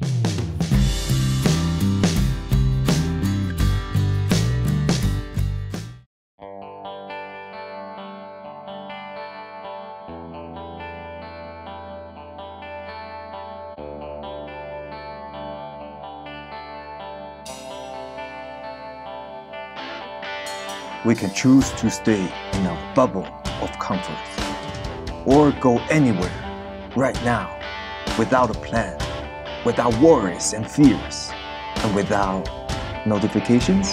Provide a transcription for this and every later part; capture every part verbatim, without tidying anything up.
We can choose to stay in a bubble of comfort, or go anywhere, right now, without a plan, without worries and fears, and without notifications.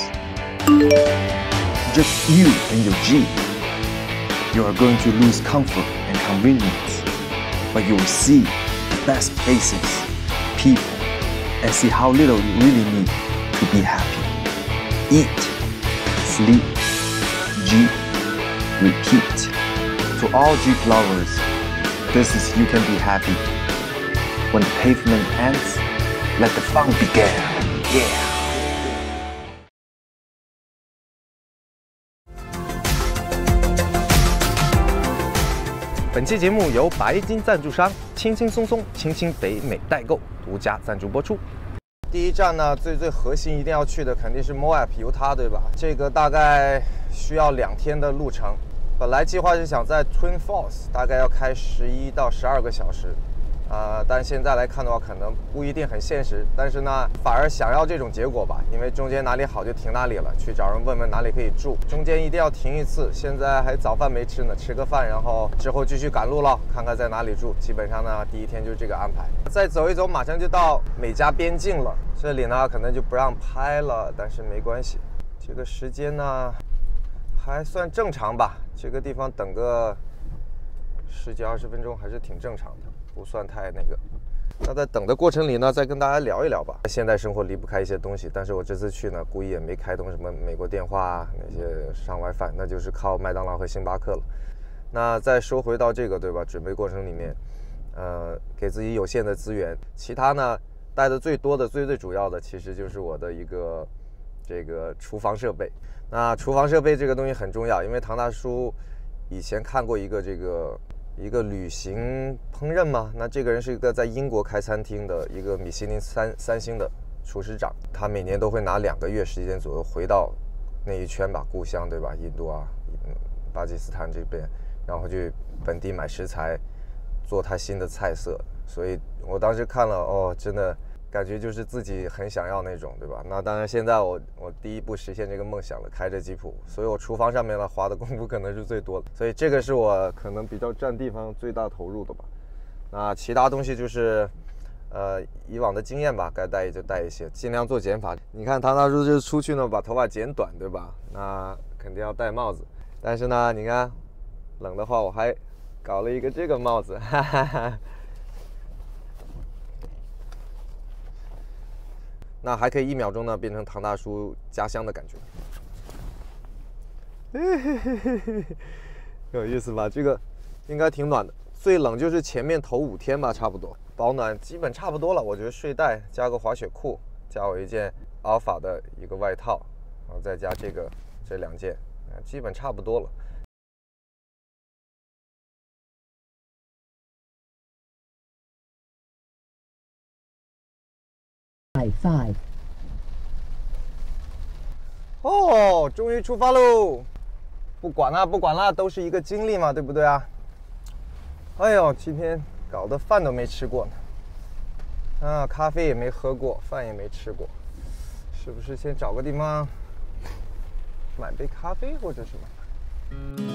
Just you and your Jeep. You are going to lose comfort and convenience, but you will see the best places, people, and see how little you really need to be happy. Eat, sleep, Jeep, repeat. To all Jeep lovers, this is You Can Be Happy. When the pavement ends, let the fun begin. Yeah. 本期节目由白金赞助商轻轻松松清清北美代购独家赞助播出。第一站呢，最最核心一定要去的肯定是 Moab 犹他，对吧？这个大概需要两天的路程。本来计划是想在 Twin Falls， 大概要开十一到十二个小时。 呃，但现在来看的话，可能不一定很现实。但是呢，反而想要这种结果吧，因为中间哪里好就停哪里了，去找人问问哪里可以住。中间一定要停一次。现在还早饭没吃呢，吃个饭，然后之后继续赶路了，看看在哪里住。基本上呢，第一天就这个安排。再走一走，马上就到美加边境了。这里呢，可能就不让拍了，但是没关系。这个时间呢，还算正常吧。这个地方等个十几二十分钟还是挺正常的。 不算太那个，那在等的过程里呢，再跟大家聊一聊吧。现代生活离不开一些东西，但是我这次去呢，故意也没开通什么美国电话啊，那些上 WiFi， 那就是靠麦当劳和星巴克了。那再说回到这个，对吧？准备过程里面，呃，给自己有限的资源，其他呢带的最多的、最最主要的，其实就是我的一个这个厨房设备。那厨房设备这个东西很重要，因为唐大叔以前看过一个这个。 一个旅行烹饪嘛，那这个人是一个在英国开餐厅的一个米其林三三星的厨师长，他每年都会拿两个月时间左右回到那一圈吧，故乡对吧？印度啊，嗯，巴基斯坦这边，然后去本地买食材，做他新的菜色。所以我当时看了，哦，真的感觉就是自己很想要那种，对吧？那当然，现在我我第一步实现这个梦想了，开着吉普，所以我厨房上面呢花的功夫可能是最多的，所以这个是我可能比较占地方最大投入的吧。那其他东西就是，呃，以往的经验吧，该带就带一些，尽量做减法。你看唐大叔就是出去呢，把头发剪短，对吧？那肯定要戴帽子，但是呢，你看冷的话，我还搞了一个这个帽子，哈哈哈。 那还可以一秒钟呢变成唐大叔家乡的感觉，有意思吧？这个应该挺暖的，最冷就是前面头五天吧，差不多保暖基本差不多了。我觉得睡袋加个滑雪裤，加我一件 Alpha 的一个外套，然后再加这个这两件，基本差不多了。 Five. 哦，终于出发喽！不管了，不管了，都是一个经历嘛，对不对啊？哎呦，今天搞得饭都没吃过呢，啊，咖啡也没喝过，饭也没吃过，是不是先找个地方买杯咖啡或者什么？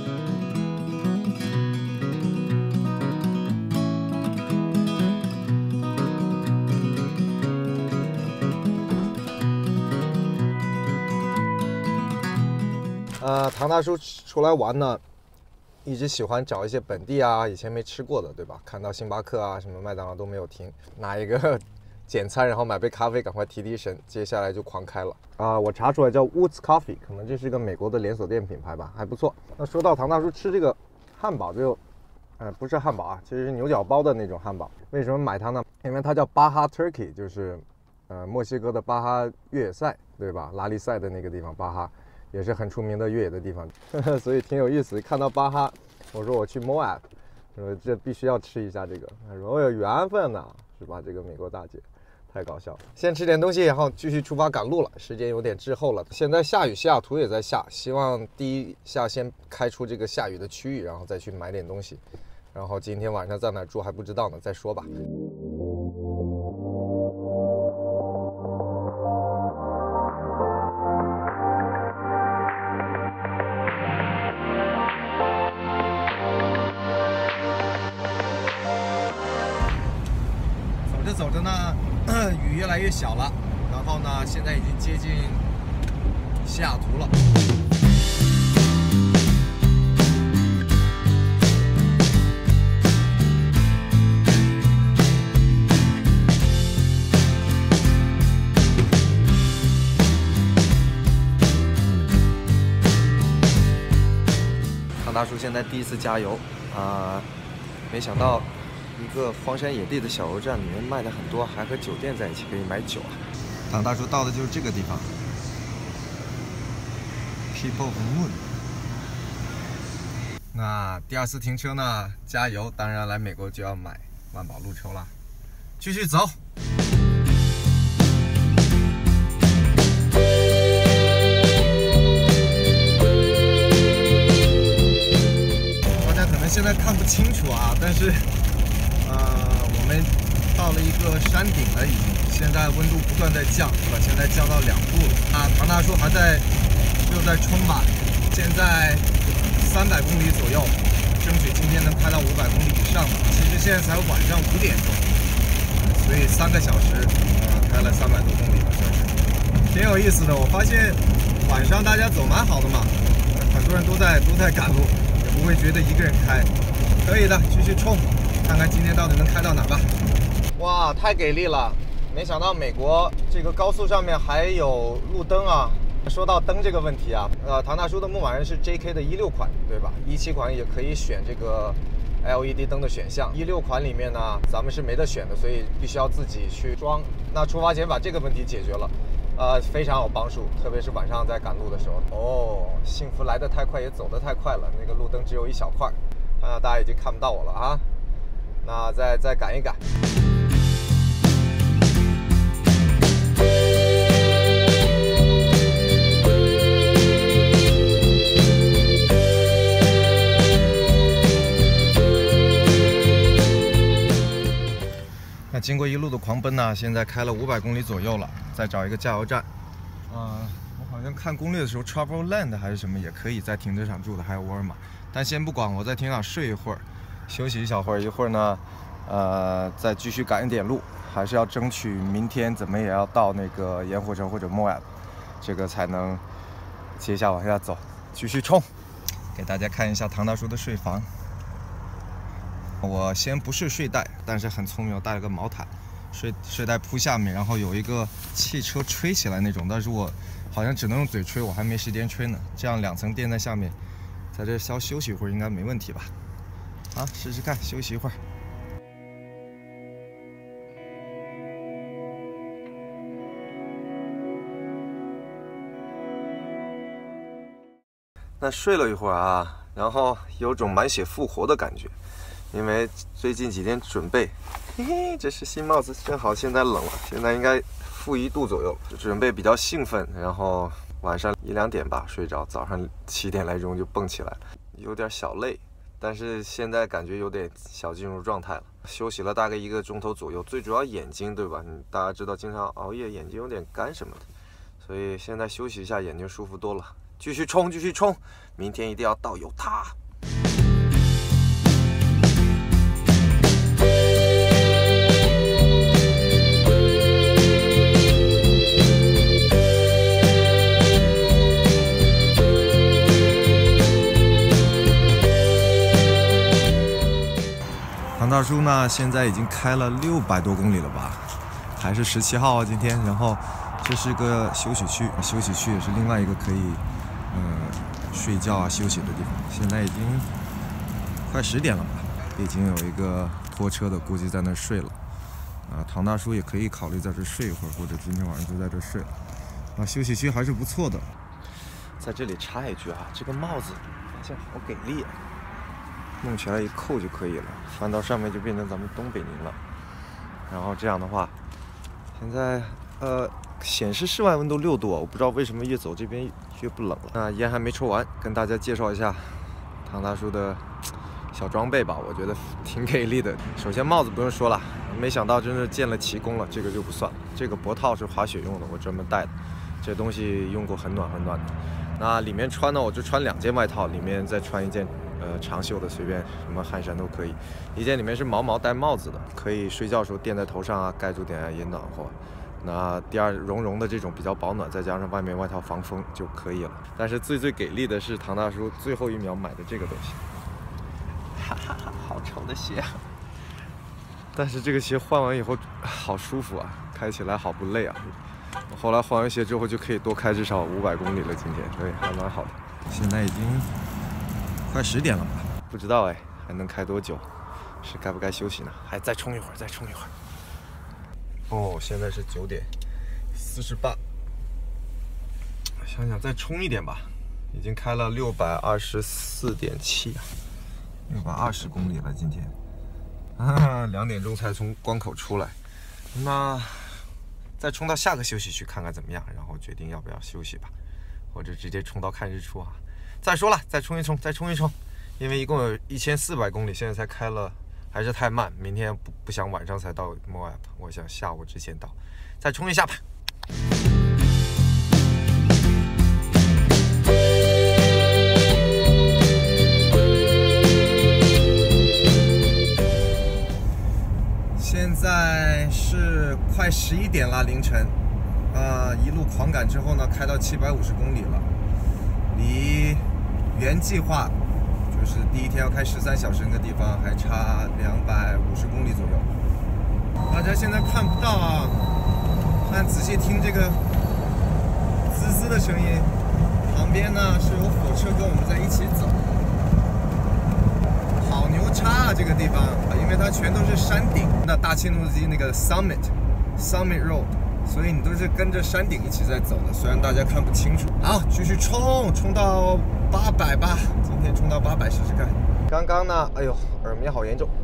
呃，唐大叔出来玩呢，一直喜欢找一些本地啊，以前没吃过的，对吧？看到星巴克啊，什么麦当劳都没有停，拿一个简餐，然后买杯咖啡，赶快提提神，接下来就狂开了啊、呃！我查出来叫 Woods Coffee， 可能这是一个美国的连锁店品牌吧，还不错。那说到唐大叔吃这个汉堡就，呃，不是汉堡啊，其实是牛角包的那种汉堡。为什么买它呢？因为它叫巴哈 Turkey， 就是呃墨西哥的巴哈越野赛，对吧？拉力赛的那个地方，巴哈。 也是很出名的越野的地方，呵呵，所以挺有意思。看到巴哈，我说我去 Moab， 说这必须要吃一下这个。他说我有缘分呐，是吧？这个美国大姐， 太搞笑了。先吃点东西，然后继续出发赶路了。时间有点滞后了，现在下雨，西雅图也在下。希望第一下先开出这个下雨的区域，然后再去买点东西。然后今天晚上在哪住还不知道呢，再说吧。走着走着呢，雨越来越小了，然后呢，现在已经接近西雅图了。唐大叔现在第一次加油啊、呃，没想到。一个荒山野地的小油站里面卖的很多，还和酒店在一起可以买酒啊。唐大叔到的就是这个地方 ，People of Moon。那第二次停车呢，加油！当然来美国就要买万宝路筹了。继续走。大家可能现在看不清楚啊，但是。呃，我们到了一个山顶了，已经。现在温度不断在降，是吧？现在降到两度了。啊，唐大叔还在又在冲吧。现在三百公里左右，争取今天能开到五百公里以上吧。其实现在才晚上五点钟，所以三个小时，呃，开了三百多公里了，算是挺有意思的。我发现晚上大家走蛮好的嘛，很多人都在都在赶路，也不会觉得一个人开，可以的，继续冲。看看今天到底能开到哪吧！哇，太给力了！没想到美国这个高速上面还有路灯啊。说到灯这个问题啊，呃，唐大叔的牧马人是 J K 的一六款，对吧？一七款也可以选这个 L E D 灯的选项。一六款里面呢，咱们是没得选的，所以必须要自己去装。那出发前把这个问题解决了，呃，非常有帮助，特别是晚上在赶路的时候。哦，幸福来得太快，也走得太快了，那个路灯只有一小块，看到大家已经看不到我了啊。那再再赶一赶。那经过一路的狂奔呢，现在开了五百公里左右了，再找一个加油站。啊、呃，我好像看攻略的时候 ，Travelland 还是什么也可以在停车场住的，还有沃尔玛。但先不管，我在停车场睡一会儿。休息一小会儿，一会儿呢，呃，再继续赶一点路，还是要争取明天怎么也要到那个盐湖城或者 Moab， 这个才能接下往下走，继续冲。给大家看一下唐大叔的睡房。我先不是睡袋，但是很聪明，我带了个毛毯，睡睡袋铺下面，然后有一个汽车吹起来那种，但是我好像只能用嘴吹，我还没时间吹呢。这样两层垫在下面，在这稍休息一会儿应该没问题吧。啊，试试看，休息一会儿。那睡了一会儿啊，然后有种满血复活的感觉，因为最近几天准备，嘿嘿，这是新帽子，正好现在冷了，现在应该负一度左右，准备比较兴奋，然后晚上一两点吧睡着，早上七点来钟就蹦起来了，有点小累。但是现在感觉有点小进入状态了，休息了大概一个钟头左右，最主要眼睛对吧？你大家知道经常熬夜眼睛有点干什么的，所以现在休息一下眼睛舒服多了，继续冲继续冲，明天一定要到犹他。唐大叔呢，现在已经开了六百多公里了吧，还是十七号啊今天。然后这是个休息区，休息区也是另外一个可以，呃，睡觉啊休息的地方。现在已经快十点了吧，已经有一个拖车的估计在那睡了。啊，唐大叔也可以考虑在这睡一会儿，或者今天晚上就在这睡了。啊，休息区还是不错的。在这里插一句啊，这个帽子发现好给力啊！弄起来一扣就可以了，翻到上面就变成咱们东北宁了。然后这样的话， 现在呃显示室外温度六度啊，我不知道为什么越走这边越不冷了。那烟还没抽完，跟大家介绍一下唐大叔的小装备吧，我觉得挺给力的。首先帽子不用说了，没想到真是见了奇功了，这个就不算了。这个脖套是滑雪用的，我专门带的，这东西用过很暖很暖的。那里面穿呢，我就穿两件外套，里面再穿一件呃长袖的，随便什么汗衫都可以。一件里面是毛毛带帽子的，可以睡觉的时候垫在头上啊，盖住点也暖和。那第二绒绒的这种比较保暖，再加上外面外套防风就可以了。但是最最给力的是唐大叔最后一秒买的这个东西，哈哈哈，好丑的鞋。但是这个鞋换完以后好舒服啊，开起来好不累啊。我后来换完鞋之后就可以多开至少五百公里了，今天所以还蛮好的。现在已经快十点了吧？不知道哎，还能开多久？是该不该休息呢？还再冲一会儿，再冲一会儿。哦，现在是九点四十八。想想再冲一点吧，已经开了六百二十四点七啊，六百二十公里了今天。啊，两点钟才从关口出来，那。再冲到下个休息区看看怎么样，然后决定要不要休息吧，或者直接冲到看日出啊。再说了，再冲一冲，再冲一冲，因为一共有一千四百公里，现在才开了，还是太慢。明天不不想晚上才到 Moab， 我想下午之前到，再冲一下吧。现在是快十一点了，凌晨，啊、呃，一路狂赶之后呢，开到七百五十公里了，离原计划就是第一天要开十三小时那个地方还差两百五十公里左右。大家现在看不到啊，但仔细听这个滋滋的声音，旁边呢是有火车跟我们在一起走。好牛叉啊，这个地方，因为它全都是山顶。那大切诺基那个 Summit Summit Road， 所以你都是跟着山顶一起在走的，虽然大家看不清楚。好，继续冲，冲到八百吧，今天冲到八百试试看。刚刚呢，哎呦，耳鸣好严重。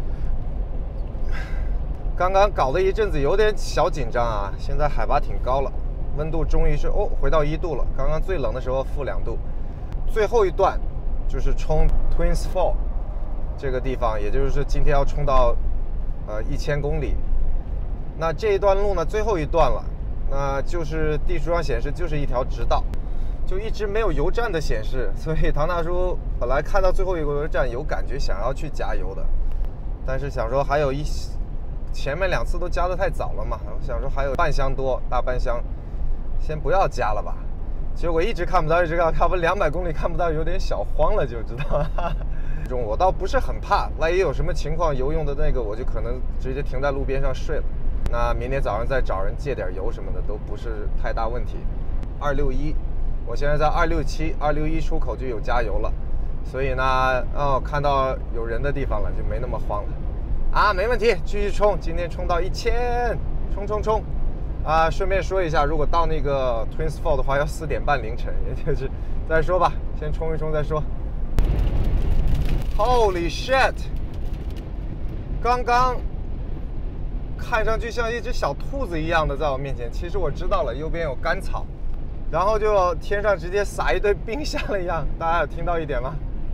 刚刚搞了一阵子，有点小紧张啊。现在海拔挺高了，温度终于是哦回到一度了。刚刚最冷的时候负两度。最后一段就是冲 Twins Fall。这个地方，也就是今天要冲到，呃，一千公里。那这一段路呢，最后一段了，那就是地图上显示就是一条直道，就一直没有油站的显示。所以唐大叔本来看到最后一个油站有感觉想要去加油的，但是想说还有一，前面两次都加得太早了嘛，想说还有半箱多，大半箱，先不要加了吧。结果一直看不到，一直看，差不多两百公里看不到，有点小慌了，就知道。我倒不是很怕，万一有什么情况油用的那个，我就可能直接停在路边上睡了。那明天早上再找人借点油什么的都不是太大问题。二六一，我现在在二六七、二六一出口就有加油了，所以呢，哦，看到有人的地方了，就没那么慌了。啊，没问题，继续冲，今天冲到一千，冲冲冲！啊，顺便说一下，如果到那个 Twins Fall 的话，要四点半凌晨，也就是再说吧，先冲一冲再说。Holy shit！ 刚刚看上去像一只小兔子一样的在我面前，其实我知道了，右边有干草，然后就天上直接撒一堆冰下了一样，大家有听到一点吗？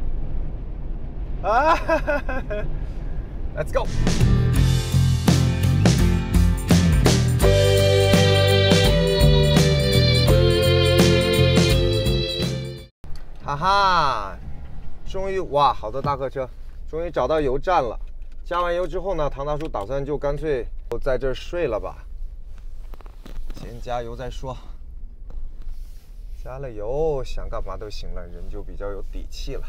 啊 ，Let's go！ 哈哈！终于哇，好多大客车，终于找到油站了。加完油之后呢，唐大叔打算就干脆就在这儿睡了吧。先加油再说。加了油，想干嘛都行了，人就比较有底气了。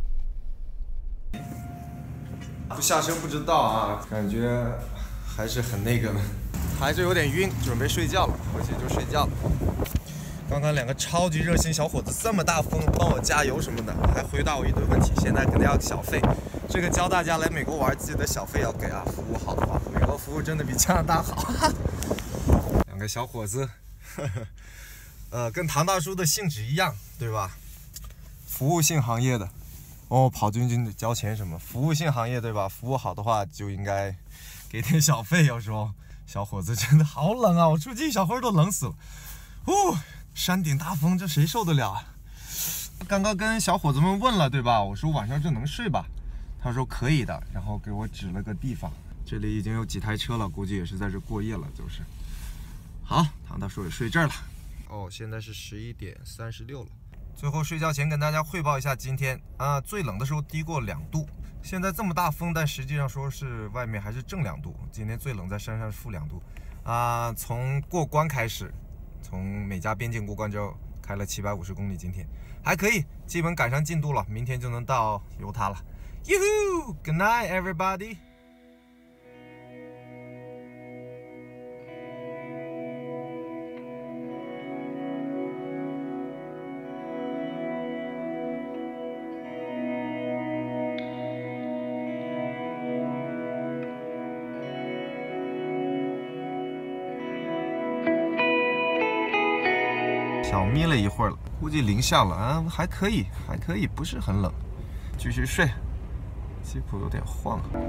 不下车不知道啊，感觉还是很那个的，还是有点晕，准备睡觉了，回去就睡觉了。刚刚两个超级热心小伙子这么大风帮我加油什么的，还回答我一堆问题。现在肯定要小费，这个教大家来美国玩，记得小费要给啊，服务好的话，美国服务真的比加拿大好。两个小伙子，呵呵呃，跟唐大叔的性质一样，对吧？服务性行业的，哦，跑军军得交钱什么？服务性行业对吧？服务好的话就应该给点小费，有时候小伙子真的好冷啊！我出去，小伙都冷死了。哦，山顶大风，这谁受得了啊？刚刚跟小伙子们问了，对吧？我说晚上这能睡吧？他说可以的，然后给我指了个地方。这里已经有几台车了，估计也是在这过夜了，就是。好，唐大叔也睡这儿了。哦，现在是十一点三十六了。最后睡觉前跟大家汇报一下今天啊，最冷的时候低过两度。现在这么大风，但实际上说是外面还是正两度。今天最冷在山上是负两度啊。从过关开始，从美加边境过关之后，开了七百五十公里，今天还可以，基本赶上进度了，明天就能到犹他了。Yoo-hoo! Good night, everybody. 小眯了一会儿了，估计零下了啊，还可以，还可以，不是很冷，继续睡。吉普有点晃啊。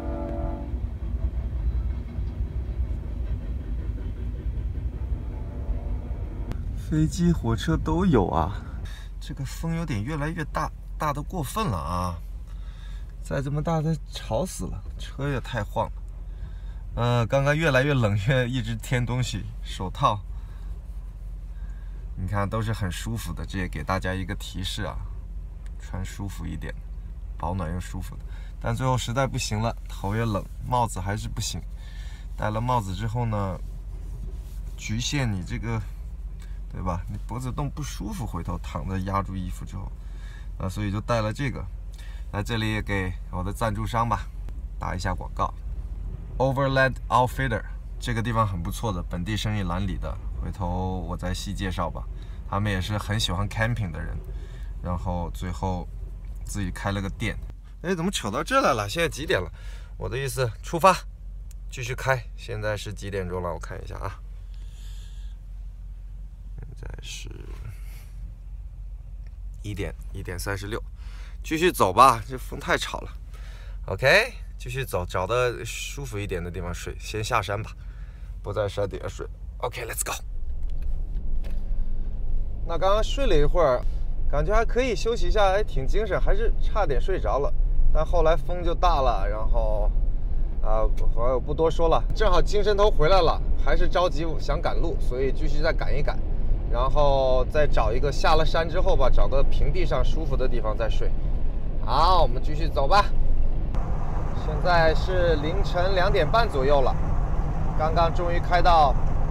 飞机、火车都有啊，这个风有点越来越大，大的过分了啊！再这么大，它吵死了，车也太晃了。嗯、呃，刚刚越来越冷，越一直添东西，手套。你看都是很舒服的，这也给大家一个提示啊，穿舒服一点，保暖又舒服的。但最后实在不行了，头也冷，帽子还是不行。戴了帽子之后呢，局限你这个，对吧？你脖子动不舒服，回头躺着压住衣服之后，啊，所以就戴了这个。在这里也给我的赞助商吧打一下广告 ，Overland Outfitter 这个地方很不错的，本地生意栏里的。回头我再细介绍吧。他们也是很喜欢 camping 的人，然后最后自己开了个店。哎，怎么扯到这来了？现在几点了？我的意思，出发，继续开。现在是几点钟了？我看一下啊，现在是一点一点三十六，继续走吧。这风太吵了。OK， 继续走，找个舒服一点的地方睡。先下山吧，不在山底下睡。OK，let's go。那刚刚睡了一会儿，感觉还可以，休息一下，还挺精神，还是差点睡着了。但后来风就大了，然后啊，我不多说了。正好精神头回来了，还是着急想赶路，所以继续再赶一赶，然后再找一个下了山之后吧，找个平地上舒服的地方再睡。好，我们继续走吧。现在是凌晨两点半左右了，刚刚终于开到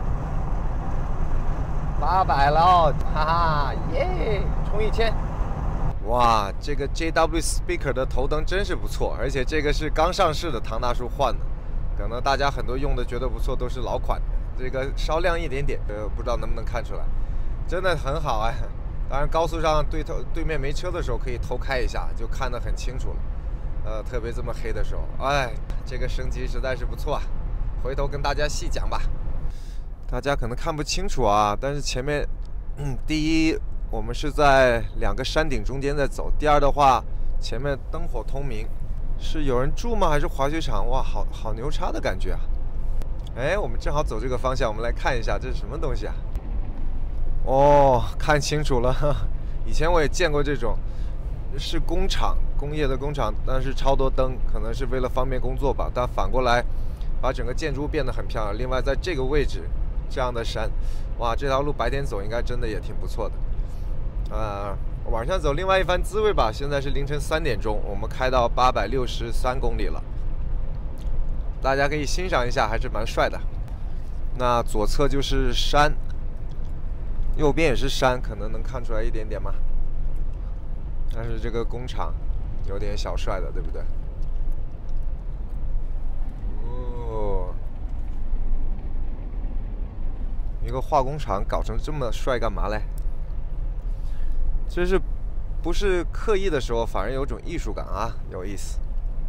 八百了，哈哈，耶！冲一千！哇，这个 J W Speaker 的头灯真是不错，而且这个是刚上市的，唐大叔换的，可能大家很多用的觉得不错，都是老款，这个稍亮一点点，呃，不知道能不能看出来，真的很好哎。当然高速上对头对面没车的时候可以偷开一下，就看得很清楚了。呃，特别这么黑的时候，哎，这个升级实在是不错啊，回头跟大家细讲吧。大家可能看不清楚啊，但是前面，嗯，第一，我们是在两个山顶中间在走；第二的话，前面灯火通明，是有人住吗？还是滑雪场？哇，好好牛叉的感觉啊！哎，我们正好走这个方向，我们来看一下这是什么东西啊？哦，看清楚了，呵呵，以前我也见过这种，是工厂，工业的工厂，但是超多灯，可能是为了方便工作吧。但反过来，把整个建筑物变得很漂亮。另外，在这个位置。这样的山，哇，这条路白天走应该真的也挺不错的。呃，晚上走另外一番滋味吧。现在是凌晨三点钟，我们开到八百六十三公里了，大家可以欣赏一下，还是蛮帅的。那左侧就是山，右边也是山，可能能看出来一点点吗？但是这个工厂有点小帅的，对不对？哦。一个化工厂搞成这么帅干嘛嘞？这是不是刻意的时候，反而有种艺术感啊，有意思。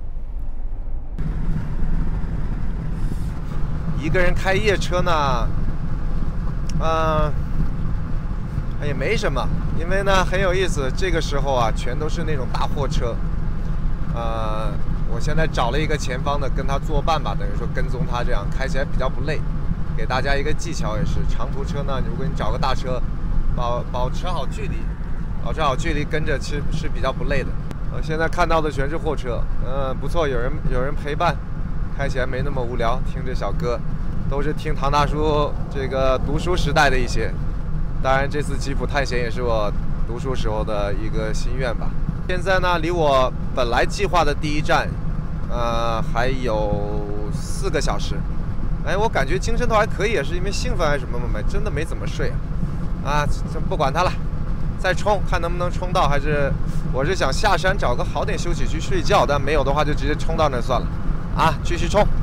一个人开夜车呢，嗯、呃，也没什么，因为呢很有意思。这个时候啊，全都是那种大货车，呃， 我现在找了一个前方的跟他作伴吧，等于说跟踪他，这样开起来比较不累。给大家一个技巧也是，长途车呢，如果你找个大车，保保持好距离，保持好距离跟着其实是比较不累的。呃，现在看到的全是货车，嗯、呃，不错，有人有人陪伴，开起来没那么无聊，听着小歌，都是听唐大叔这个读书时代的一些。当然，这次吉普探险也是我读书时候的一个心愿吧。现在呢，离我本来计划的第一站，呃，还有四个小时。哎，我感觉精神头还可以，也是因为兴奋还是什么没，真的没怎么睡啊。啊，这不管它了，再冲，看能不能冲到。还是我是想下山找个好点休息区睡觉，但没有的话就直接冲到那算了。啊，继续冲！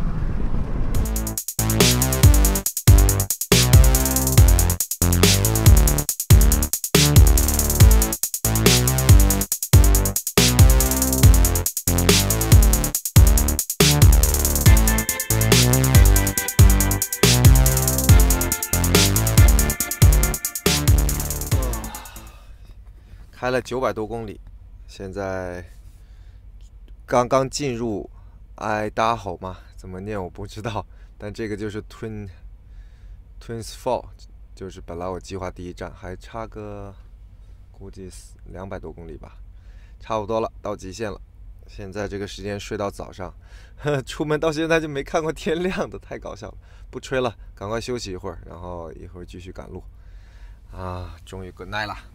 开了九百多公里，现在刚刚进入爱达荷嘛，怎么念我不知道，但这个就是 Twin Twins Fall， 就是本来我计划第一站，还差个估计两百多公里吧，差不多了，到极限了。现在这个时间睡到早上，呵出门到现在就没看过天亮的，太搞笑了。不吹了，赶快休息一会儿，然后一会儿继续赶路。啊，终于 good night 了。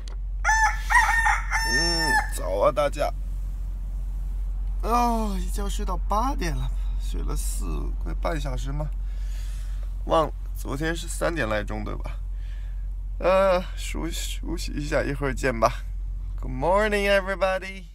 嗯，早啊，大家。哦，一觉睡到八点了，睡了四快半小时吗？忘了，昨天是三点来钟对吧？呃，梳梳洗一下，一会儿见吧。Good morning, everybody.